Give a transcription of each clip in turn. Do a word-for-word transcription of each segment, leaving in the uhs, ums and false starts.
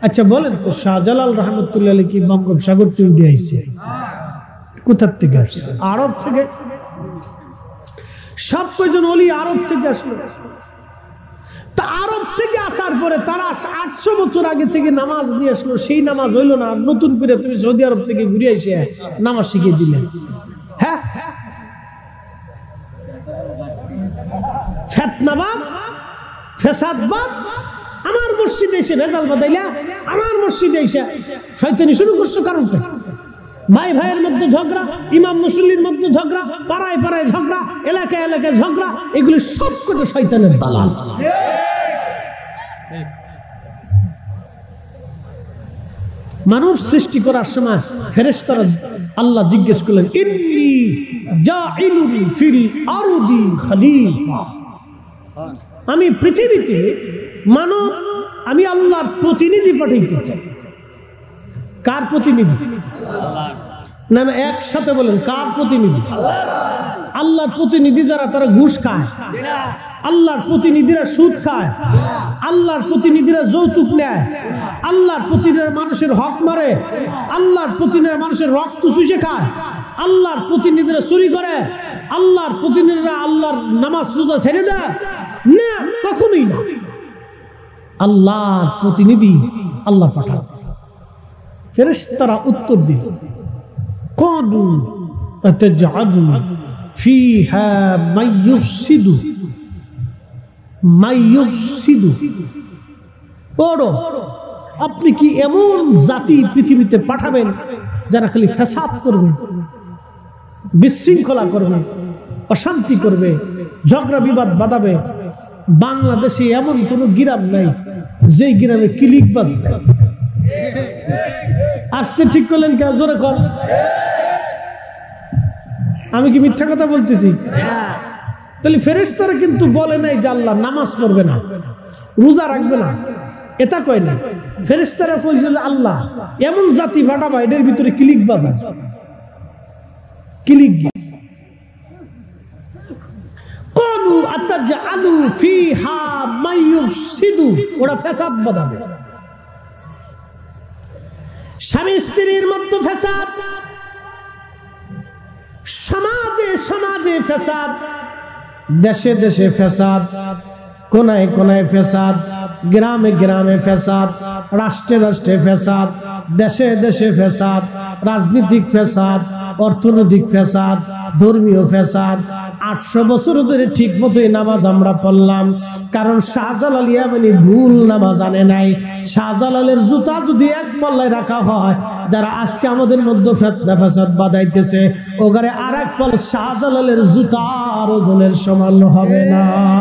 আচ্ছা বলেন তো শাহজালাল রহমতুল্লাহ আলাইহি কি বঙ্গোপসাগর থেকে উঠে আইছে? কোথা থেকে আসছে? আরব থেকে। সব কয়জন ওলি আরব থেকে আসলো। তা আরব থেকে আসার পরে তারা আটশো বছর আগে থেকে নামাজ নিয়ে আসলো, সেই নামাজ হইলো না, নতুন করে তুমি সৌদি আরব থেকে ঘুরে এসে নামাজ শিখিয়ে দিলেন। হ্যাঁ, ফেতনাবাজ, ফেসাদবাদ, আমার মসজিদে এসে ভেজাল বাদাইলা, আমার মসজিদে এসে শয়তানি শুরু করছো। কারণটা ভাই ভাইয়ের মধ্যে ঝগড়া, ইমাম মুসল্লির মধ্যে ঝগড়া, পাড়ায় পাড়ায় ঝগড়া, এলাকায় এলাকায় ঝগড়া, এগুলি সব কটা শয়তানের দালাল। মানব সৃষ্টি করার সময় ফেরেশতারা আল্লাহ জিজ্ঞেস করলেন, ইন্নী জাইলুন ফিল আরদি খলিফা, আমি পৃথিবীতে মানব, আমি আল্লাহর প্রতিনিধি পাঠাইতে চাই। কার প্রতিনিধি? না না, একসাথে বলেন, কার প্রতিনিধি? আল্লাহর প্রতিনিধি যারা তারা ঘুষ খায়, আল্লাহর প্রতিনিধিরা সুদ খায়, আল্লাহর প্রতিনিধিরা যৌতুক নেয়, আল্লাহর প্রতিনিধিরা মানুষের হক মারে, আল্লাহর প্রতিনিধিরা মানুষের রক্ত চুষে খায়, আল্লাহর প্রতিনিধিরা চুরি করে, আল্লাহর প্রতিনিধিরা আল্লাহর নামাজ রোজা ছেড়ে দেয় না, কখনোই না। আল্লাহর প্রতিনিধি আল্লাহ পাঠান। ফেরেশতারা উত্তর দিল, ক্বালু আতাজআলু ফিহা মাইয়ুফসিদু মাইয়ুফসিদু, ওরো আপনি কি এমন জাতি পৃথিবীতে পাঠাবেন যারা খালি ফ্যাসাদ করবে, বিশৃঙ্খলা করবে, অশান্তি করবে, ঝগড়া বিবাদ বাঁধাবে? বাংলাদেশে এমন কোন গ্রাম নাই যেই গ্রামে ক্লিকবাজ নাই। আসতে ঠিক করলেন কেউ? জোরে কর। আমি কি মিথ্যা কথা বলতেছি? তাহলে ফেরেশতারা কিন্তু বলে নাই যে আল্লাহ নামাজ পড়বে না, রোজা রাখবে না, এটা কয় না। ফেরেশতারা কইছিল আল্লাহ এমন জাতি পাঠাবা এদের ভিতরে ক্লিকবাজ আছে, ক্লিক। ক্বালু আতাজআলু ফিহা মাইয়ুফসিদু, ওরা ফ্যাসাদ বাঁধাবে। স্বামী স্ত্রীর মধ্যে ফ্যাসাদ, সমাজে সমাজে ফ্যাসাদ, দেশে দেশে ফ্যাসাদ, কোনায় কোনায় ফ্যাসাদ, গ্রামে গ্রামে ফ্যাসাদ, রাষ্ট্রে রাষ্ট্রে ফ্যাসাদ, দেশে দেশে ফ্যাসাদ, রাজনৈতিক ফ্যাসাদ, অর্থনৈতিক ফ্যাসাদ, ধর্মীয় ফ্যাসাদ। আটশো বছর ধরে ঠিক মতোই নামাজ আমরা পড়লাম, কারণ শাহজালাল ইয়ামানি ভুল নামাজ আনে নাই। শাহজালালের জুতা যদি এক পাল্লায় রাখা হয়, যারা আজকে আমাদের মধ্যে ফিতনা ফাসাদ বাঁধাইতেছে, ওগারে আর এক পাল্লা শাহজালালের জুতার ওজনের সমান হবে না।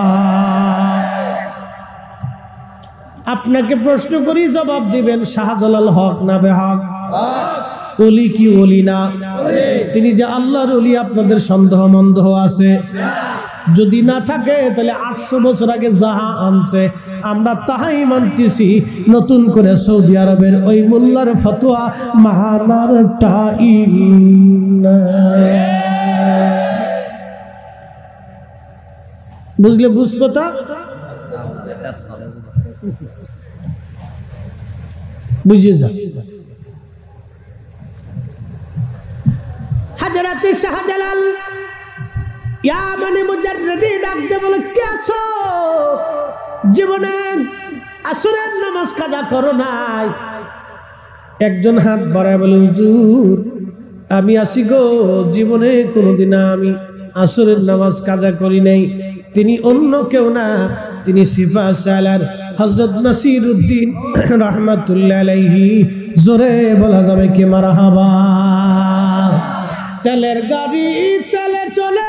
আপনাকে প্রশ্ন করি, জবাব দিবেন, শাহজালাল হক না বেহক? ওলি কি ওলি না? তিনি যে আল্লাহর ওলি, আপনাদের সন্দেহ মন্দেহ আছে? যদি না থাকে তাহলে আটশো বছর আগে যাহা আনছে আমরা তাহাই মানতেছি। নতুন করে সৌদি আরবের ওই মোল্লার ফতোয়া মানার টাইম না। বুঝলে? বুঝবো তা বুঝিয়ে যা। হযরত শাহজালাল ইয়ামানি মুজাররিদি ডাকতে বলে, কে আছো? জীবনে আসরের নামাজ কাজা করো নাই? একজন হাত বাড়ায় বলে, হুজুর আমি আসি গো, জীবনে কোনোদিন আমি আসরের নামাজ কাজা করি নাই। তিনি অন্য কেউ না, তিনি সিফা সালার হযরত নাসিরউদ্দিন রাহমাতুল্লাহ আলাইহি। জোরে বলা যাবে কি মারহাবা? তেলের গাড়ি তেলে চলে,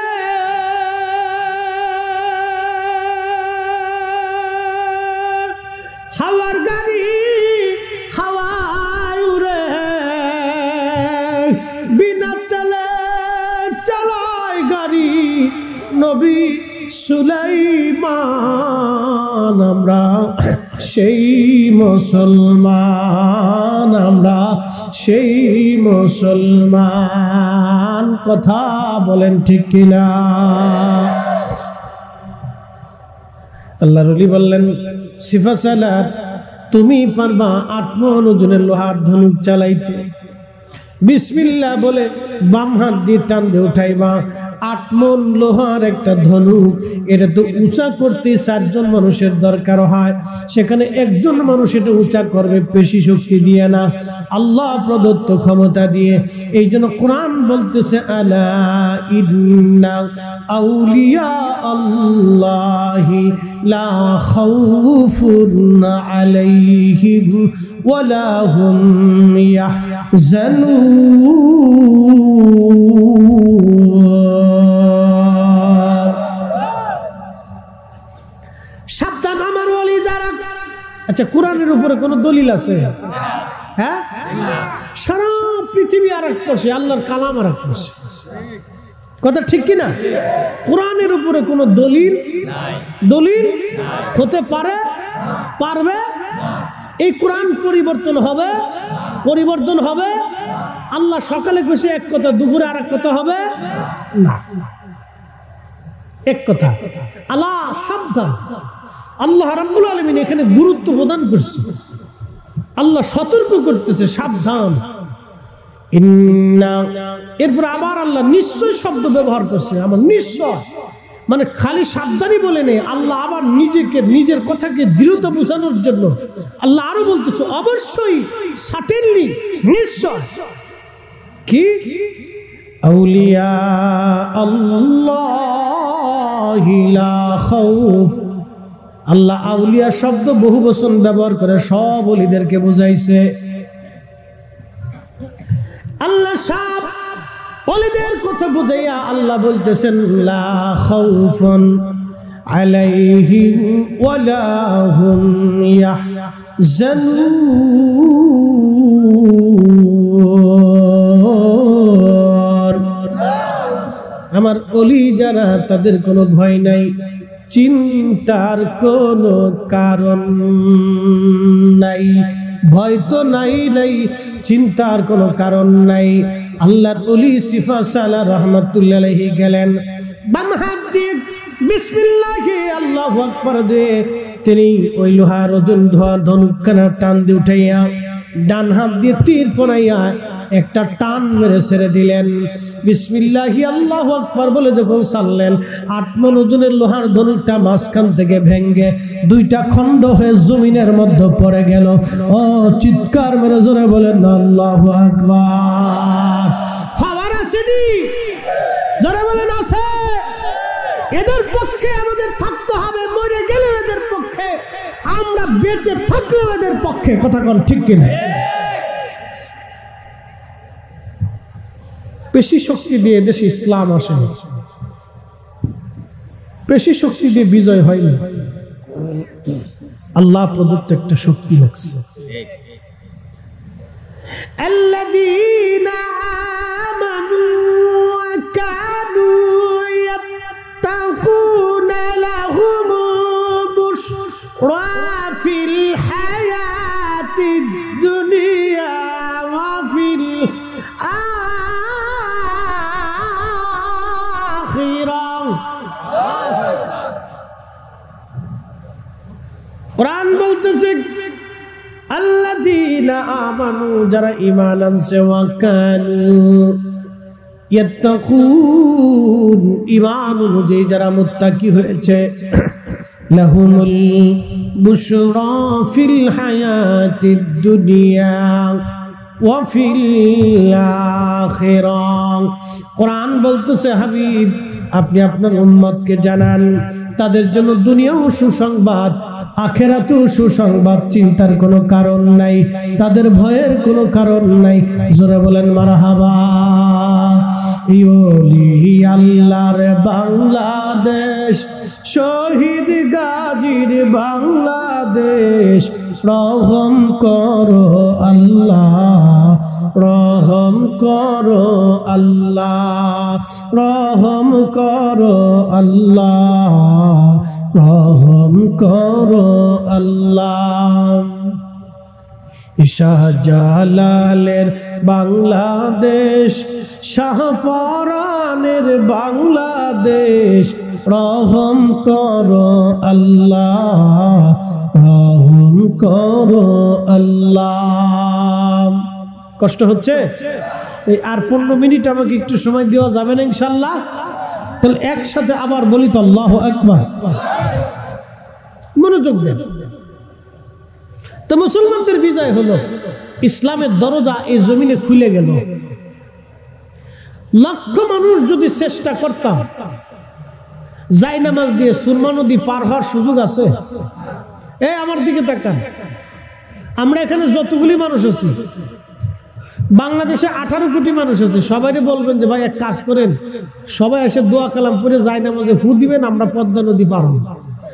হাওয়ার গাড়ি হাওয়ায় উড়ে, বিনা তেলে চালায় গাড়ি নবী সুলাইমান। আমরা সেই মুসলমান, আমরা সেই মুসলমান। কথা বলেন ঠিক কিনা? আল্লাহর ওলি বললেন, সিফা সালাত তুমি পারবা আট মণ ওজনের লোহার ধনুক চালাইতে। বিসমিল্লাহ বলে বাম হাত দিয়ে টান দিয়ে উঠাইবা, আট মণ লোহার একটা ধনুক, এটা তো উঁচা করতে চারজন মানুষের দরকার হয়, সেখানে একজন মানুষ এটা উঁচা করবে পেশি শক্তি দিয়ে না, আল্লাহ প্রদত্ত ক্ষমতা দিয়ে। এই জন্য কোরআন বলতেছে আলা ইন্না আউলিয়া আল্লাহি লা খাউফুন আলাইহিম ওয়ালা হুম ইয়াহজানুন। সাবধান আমার ওলি যারা। আচ্ছা, কোরআনের উপরে কোন দলিল আছে? হ্যাঁ, সারা পৃথিবী আর এক পাশে, আল্লাহর কালাম আর এক পাশে, কথা ঠিক কিনা? কোরআনের উপরে কোন দলিল দলিল হতে পারে পারবে? এই কোরআন পরিবর্তন হবে পরিবর্তন হবে আল্লাহ সকালে খুশি এক কথা, দুপুরে আর এক কথা হবে না, এক কথা। আল্লাহ সাবধান, আল্লাহ রাব্বুল আলামিন এখানে গুরুত্ব প্রদান করছে, আল্লাহ সতর্ক করতেছে সাবধান। ইন্না, এরপর আবার আল্লাহ নিশ্চয় শব্দ ব্যবহার করছে, আমার নিশ্চয় মানে খালি সাবধানই বলে নেই, আল্লাহ আবার নিজেকে নিজের কথাকে দৃঢ়তা বোঝানোর জন্য আল্লাহ আরো বলতেছে অবশ্যই, সার্টেনলি, নিশ্চয়। কি? আউলিয়া আল্লাহি লা খাউফ। আল্লাহ আউলিয়া শব্দ বহু বচন ব্যবহার করে সব ওলিদেরকে বুঝাইছে। আল্লাহ সব ওলিদের কথা বুঝাইয়া আল্লাহ বলতেছেন লা খাউফুন আলাইহিম ওয়ালা হুম ইয়াহজানুন। আমার ওলি যারা, তাদের কোনো ভয় নাই, চিন্তার কোনো কারণ নাই, ভয় তো নাই নাই, চিন্তার কোনো কারণ নাই। আল্লাহর ওলি সিফা সালা রহমাতুল্লাহ আলাইহি গেলেন, বাম হাত দিয়ে বিসমিল্লাহি আল্লাহু আকবার দিয়ে তিনি ওই লোহার ওজন ধোয়া ধনুকখানা টান দিয়ে উঠাইয়া ডান হাত দিয়ে তীর পনাইয়া একটা টান মেরে ছেড়ে দিলেন। বিসমিল্লাহি আল্লাহু আকবার বলে যখন ছাড়লেন, আট মণ ওজনের লোহার ধনুকটা মাঝখান থেকে ভেঙ্গে দুইটা খণ্ড হয়ে জমিনের মধ্যে পড়ে গেল। ও চিৎকার মেরে জোরে বলেন আল্লাহু আকবার। খবর আসেনি? জোরে বলেন আছে। এদের পক্ষে আমাদের থাকতে হবে, মরে গেলে এদের পক্ষে, আমরা বেঁচে থাকলেও এদের পক্ষে, কথা কোন ঠিক কিনা? পেশি শক্তি দিয়ে দেশে ইসলাম আসেনি, পেশি শক্তি দিয়ে বিজয় হয়নি, আল্লাহ প্রদত্ত একটা শক্তি লাগছে। আল্লাযীনা আমানু ওয়া কানু ইয়াত্তাকুনা লাহুমুল বুশরা ফিল হায়াতিদ দুনিয়া ওয়া ফিল কোরআন বলতেছে আল্লাযীনা আমানু, যারা ঈমান আনছে, ওয়া কানু ইয়াত্তাকুন, ঈমান অনুযায়ী যারা মুত্তাকি হয়েছে, লাহুমুল বুশরা ফিল হায়াতিদ দুনিয়া ওয়া ফিল আখিরাহ। কোরআন বলতেছে হাবিব, আপনি আপনার উম্মতকে জানান তাদের জন্য দুনিয়াও সুসংবাদ, আখিরাতেও সুসংবাদ, চিন্তার কোনো কারণ নাই, তাদের ভয়ের কোনো কারণ নাই। জোরে বলেন মারহাবা। ইওলি আল্লাহর বাংলাদেশ, শহীদ গাজীর বাংলাদেশ, রহম করো আল্লাহ, রহম করো আল্লাহ, রহম করো আল্লাহ, রহম করো আল্লাহ। শাহজালালের বাংলাদেশ, শাহপরানের বাংলাদেশ, রহম করো আল্লাহ, রহম করো আল্লাহ। কষ্ট হচ্ছে? এই আর পনেরো মিনিট আমাকে একটু সময় দেওয়া যাবে না ইনশাল্লাহ? তাহলে একসাথে আবার বলি তো আল্লাহু আকবার। মনোযোগ দেন। তো মুসলমানদের বিজয় হলো, ইসলামের দরজা এই জমিনে খুলে গেল। লক্ষ মানুষ যদি চেষ্টা করতাম, যাই নামাজ দিয়ে সুরমা নদী পার হওয়ার সুযোগ আছে? এই আমার দিকে তাকান, আমরা এখানে যতগুলি মানুষ আছি, বাংলাদেশে আঠারো কোটি মানুষ আছে। সবাই বলবেন যে ভাই এক কাজ করেন, সবাই এসে দোয়া কালাম করে যাই নামাজে ফু দিবেন, আমরা পদ্মা নদী পার হব।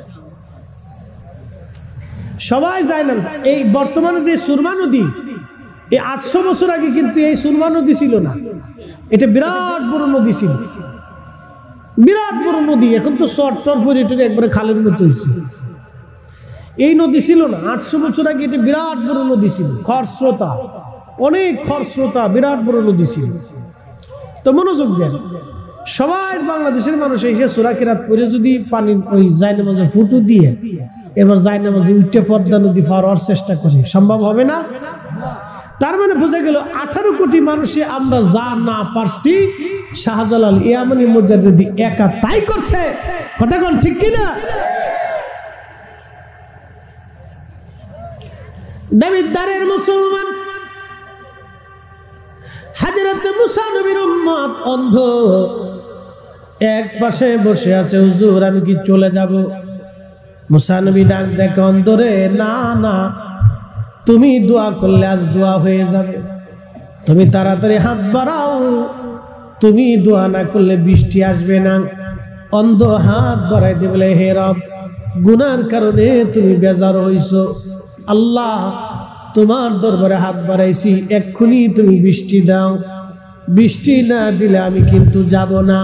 সবাই যায় না। এই বর্তমানে যে সুরমা নদী, এই আটশো বছর আগে কিন্তু এই সুরমা নদী ছিল না। এটা বিরাট বড় নদী ছিল, বিরাট বড় নদী। এখন তো শর্ট টর পরিটরে একবারে খালের মতো হয়েছে। এই নদী ছিল না আটশো বছর আগে। এটা বিরাট বড় নদী ছিল, খরস্রোতা, অনেক খরস্রোতা, বিরাট বড় নদী ছিল। তো মনোযোগ দেন, সবাই বাংলাদেশের মানুষ এসে সূরা কিরাত পড়ে যদি পানি ওই জায়নামাজে ফুটু দিয়ে এবার জায়নামাজে উঠে পদ্মা নদী পার হওয়ার চেষ্টা করে, সম্ভব হবে না? তার মানে বোঝা গেল আঠারো কোটি মানুষে আমরা যা না পারছি, শাহজালাল ইয়ামানি মুজাদ্দিদি একা তাই করছে। কথা কোন ঠিক কিনা? দাবিদারের মুসলমান হযরত মুসা নবীর উম্মত অন্ধ এক পাশে বসে আছে। হুজুর আমি কি চলে যাব? মুসা নবী ডাক দেখে অন্তরে, না না, তুমি দোয়া করলে আজ দোয়া হয়ে যাবে, তুমি তাড়াতাড়ি হাত বাড়াও, তুমি দোয়া না করলে বৃষ্টি আসবে না। অন্ধ হাত বাড়াই দিয়ে বলে, হে রব, গুনার কারণে তুমি বেজার হইছো, আল্লাহ তোমার দরবারে হাত বাড়াইছি, এক্ষুনি তুমি বৃষ্টি দাও, বৃষ্টি না দিলে আমি কিন্তু যাব না।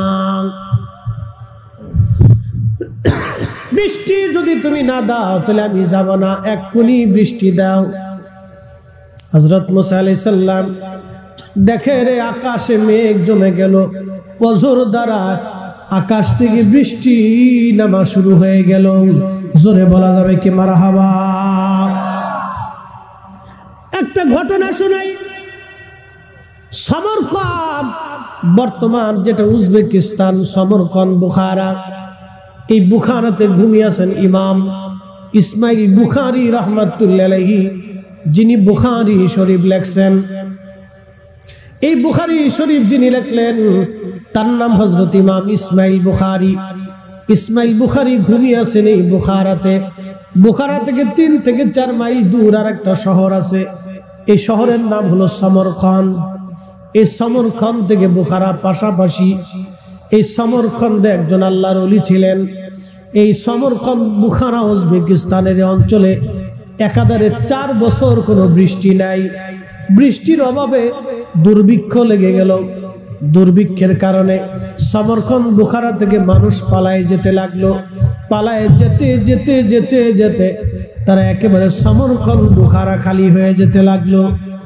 বৃষ্টি যদি তুমি না দাও তাহলে আমি যাব না, এক্ষুনি বৃষ্টি দাও। হযরত মুসা আলাইহিস সালাম দেখে রে আকাশে মেঘ জমে গেল, ওযুর দ্বারা আকাশ থেকে বৃষ্টি নামা শুরু হয়ে গেল। জোরে বলা যাবে কি মারহাবা? একটা ঘটনা শোনাই। সমরকন্দ, বর্তমান যেটা উজবেকিস্তান, সমরকন্দ বুখারা, এই বুখারাতে ঘুমিয়ে আছেন ইমাম ইসমাইল বুখারী রাহমাতুল্লাহি আলাইহি, যিনি বুখারী শরীফ লেখছেন। এই বুখারী শরীফ যিনি লিখলেন তার নাম হযরত ইমাম ইসমাইল বুখারী। ইসমাইল বুখারী ঘুমিয়ে আছেন এই বুখারাতে। বুখারা থেকে তিন থেকে চার মাইল দূর আর একটা শহর আছে, এই শহরের নাম হলো সমরকন্দ। এই সমরকন্দ থেকে বুখারা পাশাপাশি। এই সমরকন্দে একজন আল্লাহর ওলি ছিলেন। এই সমরকন্দ বুখারা উজবেকিস্তানের অঞ্চলে একাধারে চার বছর কোনো বৃষ্টি নাই। বৃষ্টির অভাবে দুর্ভিক্ষ লেগে গেল। দুর্ভিক্ষের কারণে সমরকন্দ বুখারা থেকে মানুষ পালায় যেতে লাগলো। পালায় যেতে যেতে যেতে যেতে তারা একেবারে সমরকন্দ বুখারা খালি হয়ে যেতে লাগলো।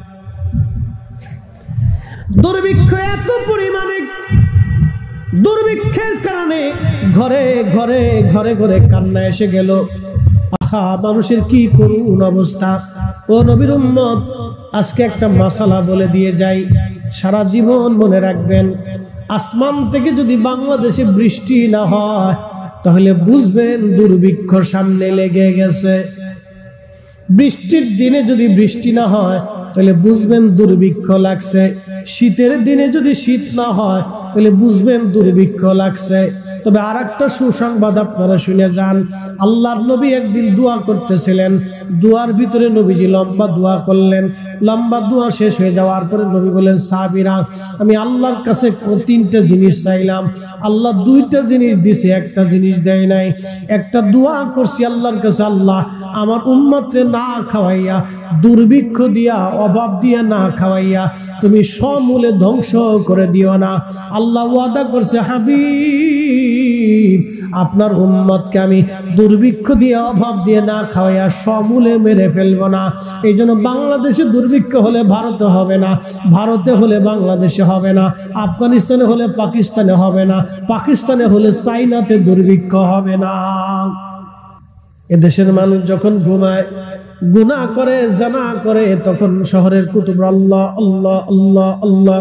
দুর্ভিক্ষ এত পরিমাণে, দুর্ভিক্ষের কারণে ঘরে ঘরে ঘরে ঘরে কান্না এসে গেল। আহা, মানুষের কি করুণ অবস্থা। ও নবীর উম্মত, আজকে একটা মাসালা বলে দিয়ে যাই, সারা জীবন মনে রাখবেন। আসমান থেকে যদি বাংলাদেশে বৃষ্টি না হয় তাহলে বুঝবেন দুর্ভিক্ষ সামনে লেগে গেছে। বৃষ্টির দিনে যদি বৃষ্টি না হয় তাহলে বুঝবেন দুর্ভিক্ষ লাগছে। শীতের দিনে যদি শীত না হয় তাহলে বুঝবেন দুর্ভিক্ষ লাগছে। তবে আর একটা সুসংবাদ আপনারা শুনে যান। আল্লাহর নবী একদিন দোয়া করতেছিলেন, দোয়ার ভিতরে নবীজি লম্বা দোয়া করলেন। লম্বা দোয়া শেষ হয়ে যাওয়ার পরে নবী বলেন, সাহাবীরা, আমি আল্লাহর কাছে তিনটা জিনিস চাইলাম, আল্লাহ দুইটা জিনিস দিছে, একটা জিনিস দেয় নাই। একটা দোয়া করছি আল্লাহর কাছে, আল্লাহ আমার উম্মতরে না খাওয়াইয়া, দুর্ভিক্ষ দিয়া, অভাব দিয়া না খাওয়াইয়া তুমি সমূলে ধ্বংস করে দিও না। আল্লাহ ওয়াদা করছে, হাবিব আপনার উম্মতকে আমি দুর্ভিক্ষ দিয়ে, অভাব দিয়ে না খাওয়াইয়া সমূলে মেরে ফেলবো না। এই জন্য বাংলাদেশে দুর্ভিক্ষ হলে ভারতে হবে না, ভারতে হলে বাংলাদেশে হবে না, আফগানিস্তানে হলে পাকিস্তানে হবে না, পাকিস্তানে হলে চাইনাতে দুর্ভিক্ষ হবে না। এদেশের মানুষ যখন ঘুমায় গুনাহ করে জানা করে তখন শহরের কুতুব আল্লাহ আল্লাহ আল্লাহ আল্লাহ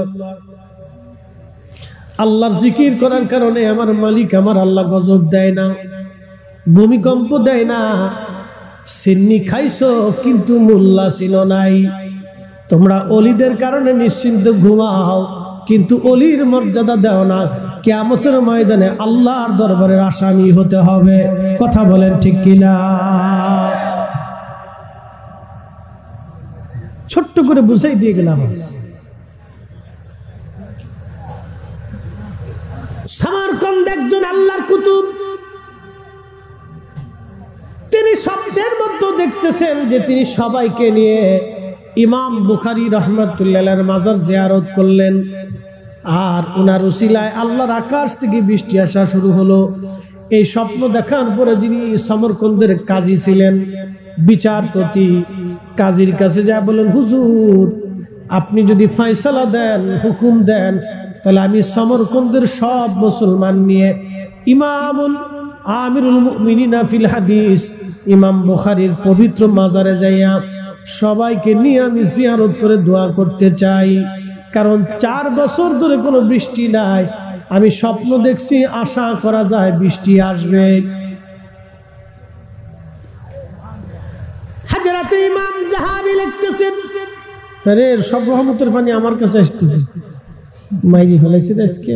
আল্লাহর জিকির করার কারণে আমার মালিক আমার আল্লাহ গজব দেয় না, ভূমিকম্প দেয় না। সিন্নি খাইছো কিন্তু মোল্লা ছিল নাই। তোমরা অলিদের কারণে নিশ্চিন্ত ঘুমাও কিন্তু অলির মর্যাদা দাও না। কিয়ামতের ময়দানে আল্লাহর দরবারের আসামি হতে হবে। কথা বলেন ঠিক কিনা? ছোট্ট করে বুঝাই দিয়ে গেলাম। সামারকন্দ একজন আল্লাহর কুতুব, তিনি স্বপ্নের মধ্যে দেখতেছেন যে তিনি সবাইকে নিয়ে ইমাম বুখারী রাহমাতুল্লাহ আলাইহির মাজার জিয়ারত করলেন, আর উনার উসিলায় আল্লাহর আকাশ থেকে বৃষ্টি আসা শুরু হলো। এই স্বপ্ন দেখার পরে যিনি সমরকন্দের কাজী ছিলেন, বিচারপতি, কাজীর কাছে যা বলেন, হুজুর আপনি যদি ফয়সালা দেন, হুকুম দেন, তাহলে আমি সমরকন্দের সব মুসলমান নিয়ে ইমামুল আমিরুল মুমিনিনা ফিল হাদিস ইমাম বুখারীর পবিত্র মাজারে যাইয়া সবাইকে নিয়ে আমি জিয়ারত করে দোয়া করতে চাই। কারণ চার বছর ধরে কোনো বৃষ্টি নাই, আমি স্বপ্ন দেখছি, আশা করা যায় বৃষ্টি আসবে। হযরত ইমাম জাহাবি লিখতেছেন, আরে সব রহমতের পানি আমার কাছে আসতেছে, মাইরি ফেলাইছে আজকে।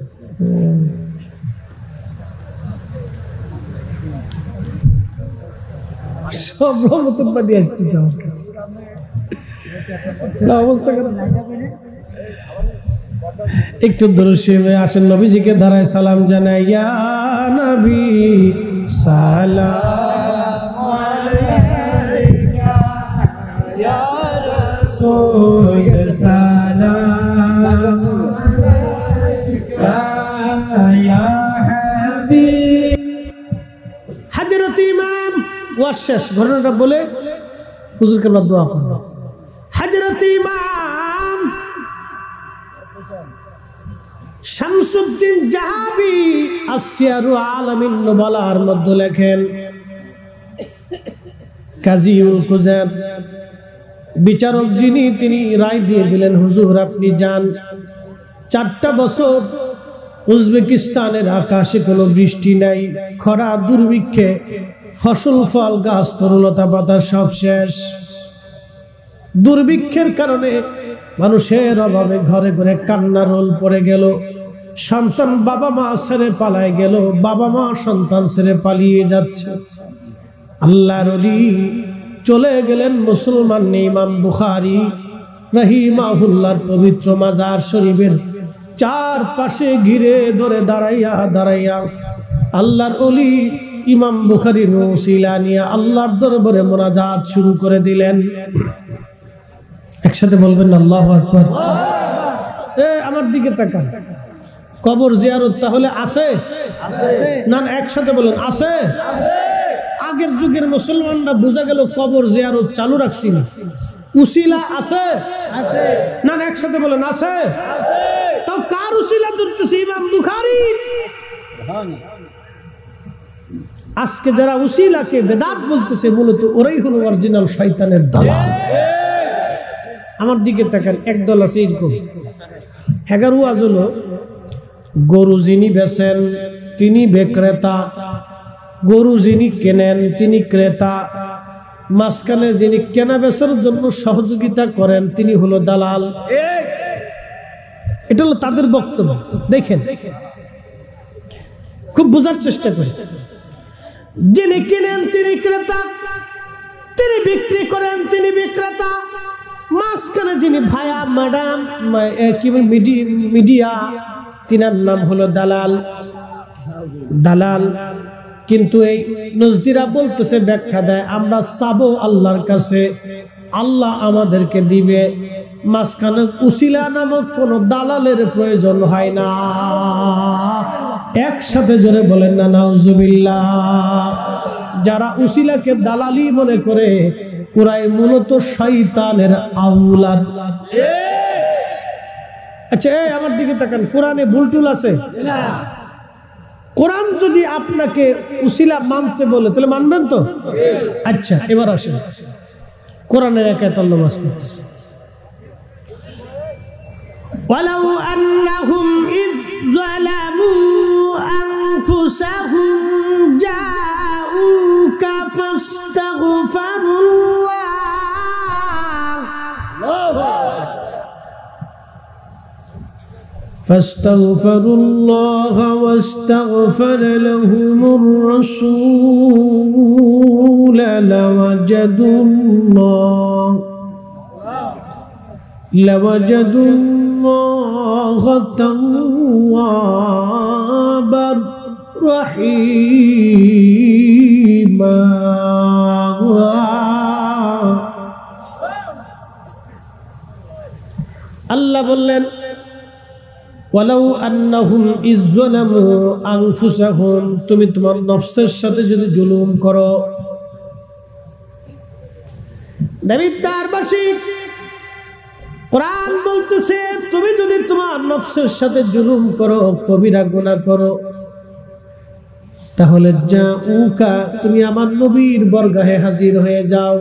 সব রহমতের পানি আসতেছে আমার কাছে, অবস্থা করে। একটু দরুদ আসেন, নবীজিকে দাঁড়ায় সালাম জানাই, ইয়া নবী সালাম আলাইকা ইয়া রাসূল সালাম আলাইকা ইয়া হাবিব। হযরত ইমাম ওয়াজ শেষ, ঘটনাটা বলে হুজুরকে দোয়া করব। হযরত ইমাম শামসুদ্দিন জাহাবি আসিয়ারু আলামিন নুবালার মধ্যে লেখেন, কাজীউল কুযাব বিচারক যিনি, তিনি রায় দিয়ে দিলেন, হুজুর আপনি যান। চারটা বছর উজবেকিস্তানের আকাশে কোনো বৃষ্টি নাই, খরা দুর্ভিক্ষে ফসল ফল গাছ তরুলতা পাতা সব শেষ। দুর্ভিক্ষের কারণে মানুষের অভাবে ঘরে ঘরে কান্নার রোল পড়ে গেল। সন্তান বাবা মা ছেড়ে পালায় গেল, বাবা মা সন্তান ছেড়ে পালিয়ে যাচ্ছে। আল্লাহর ওলি চলে গেলেন মুসলমান ইমাম বুখারী রাহিমাহুল্লাহর পবিত্র মাজার শরীফের চার পাশে ঘিরে ধরে দাঁড়াইয়া দাঁড়াইয়া আল্লাহর ওলি ইমাম বুখারীর ওসিলা নিয়ে আল্লাহর দরবারে মুনাজাত শুরু করে দিলেন। একসাথে বলবেন আল্লাহু আকবার। এ আমার দিকে তাকান, কবর জিয়ারত তাহলে আছে না? একসাথে বলেন আছে। আগের যুগের মুসলমানরা বোঝা গেল কবর জিয়ারত চালু রাখছি না, উসিলা আছে না? একসাথে বলেন আছে। তাও কার উসিলা ধরতেছে? ইমাম বুখারী। আজকে যারা উসিলাকে বেদাত বলতেছে, মূলত ওরাই হলো অরিজিনাল শয়তানের দালাল। আমার দিকে তাকান, একদল আছে এরকম। এগারো আজ হলো গরু যিনি বেচেন তিনি বিক্রেতা, গরু যিনি কেনেন তিনি ক্রেতা, মাঝখানে যিনি কেনা বেচার জন্য সহযোগিতা করেন তিনি হলো দালাল। এটা হলো তাদের বক্তব্য। দেখেন, খুব বোঝার চেষ্টা করেন। যিনি কিনেন তিনি ক্রেতা, তিনি বিক্রি করেন তিনি বিক্রেতা, মাঝখানে যিনি ভায়া ম্যাডাম মিডিয়া তিনার নাম হলো দালাল। দালাল কিন্তু এই নজদিরা বলতেছে, ব্যাখ্যা দেয়, আমরা চাবো আল্লাহর কাছে, আল্লাহ আমাদেরকে দিবে, মাঝখানে উসিলা নামক কোন দালালের প্রয়োজন হয় না। একসাথে জোরে বলেন না নাউজুবিল্লাহ। যারা উসিলাকে দালালি মনে করে ওরাই মূলত শয়তানের আউলাদ। আচ্ছা, এই আমার দিকে তাকান, কোরআনে ভুলটুল আছে? কোরআন যদি আপনাকে উসিলা মানতে বলে তাহলে মানবেন তো? আচ্ছা, এবার আসেন, কোরআনের এক আয়াত আল্লাহ ওয়াজ করতেছে ওয়ালাউ আন্নাহুম ইয যালামু আনফুসাহুম জাউকা ফাস্তাগফিরুল্লাহ فاستغفروا الله واستغفر لهم الرسول لوجدوا الله لوجدوا الله توابا رحيما الله বললেন ওয়ালাউ আন্নাহুম ইয যালামু আনফুসাহুম তুমি তোমার নফসের সাথে যদি জুলুম করো নবী দরবাসী কোরআন বলতেছে তুমি যদি তোমার নফসের সাথে জুলুম করো কবিরা গুনাহ করো তাহলে জাউকা তুমি আমার নবীর বরগাহে হাজির হয়ে যাও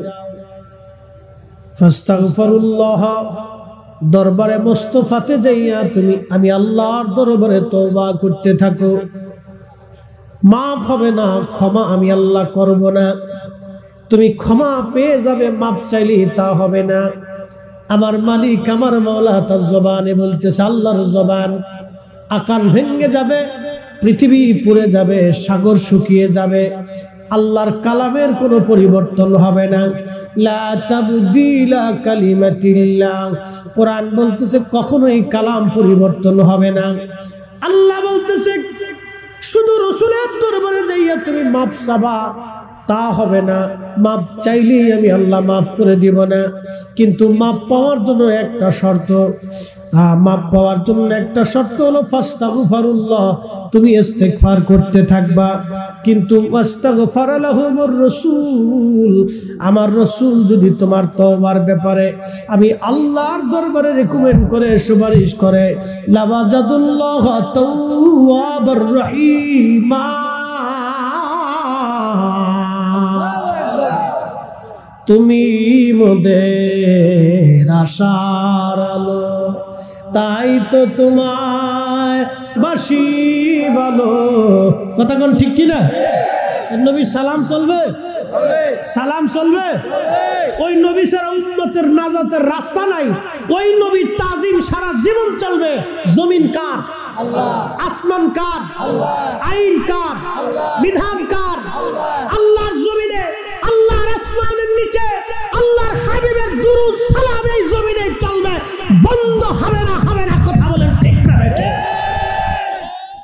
ফাস্তাগফিরুল্লাহ দরবারে মুস্তাফাতে যাইয়া তুমি আমি আল্লাহর দরবারে তওবা করতে থাকো মাফ হবে না ক্ষমা আমি আল্লাহ করব না তুমি ক্ষমা পেয়ে যাবে মাফ চাইলে তা হবে না আমার মালিক আমার মাওলা তার জবানে বলতেছে আল্লাহর জবান আকাশ ভেঙে যাবে পৃথিবী পুড়ে যাবে সাগর শুকিয়ে যাবে আল্লাহর কালামের কোনো পরিবর্তন হবে না লা তাবদীলা কালিমাতিল্লাহ কোরআন বলতেছে কখনোই কালাম পরিবর্তন হবে না আল্লাহ বলতেছে শুধু রাসূলের দরবারে যাইয়া তুমি মাফ চাবা তা হবে না মাফ চাইলেই আমি আল্লাহ মাফ করে দিব না কিন্তু মাফ পাওয়ার জন্য একটা শর্ত হ্যাঁ মাফ পাওয়ার জন্য একটা শর্ত হলো ফাস্তাগফিরুল্লাহ তুমি ইস্তিগফার করতে থাকবা কিন্তু ওয়াস্তাগফার লাহুমুর রাসূল আমার রাসূল যদি তোমার তওবার ব্যাপারে আমি আল্লাহর দরবারে রিকমেন্ড করে সুপারিশ করে লাওয়াজাদুল্লাহ তাওয়াবার রহিমা তুমি মোদের আশার আলো তাই তো তোমায় বাসি ভালো কথা কোন ঠিক কি না নবী সালাম চলবে সালাম চলবে ওই নবী ছাড়া উম্মতের নাজাতের রাস্তা নাই ওই নবীর তাজিম সারা জীবন চলবে জমিন কার আল্লাহ আসমান কার আল্লাহ আইন কার আল্লাহ বিধান কার আল্লাহ আল্লাহর জমিনে আল্লাহর আসমানের নিচে আল্লাহর হাবিবের দুরূদ সালাম এই জমিনে চলবে বন্ধ হবে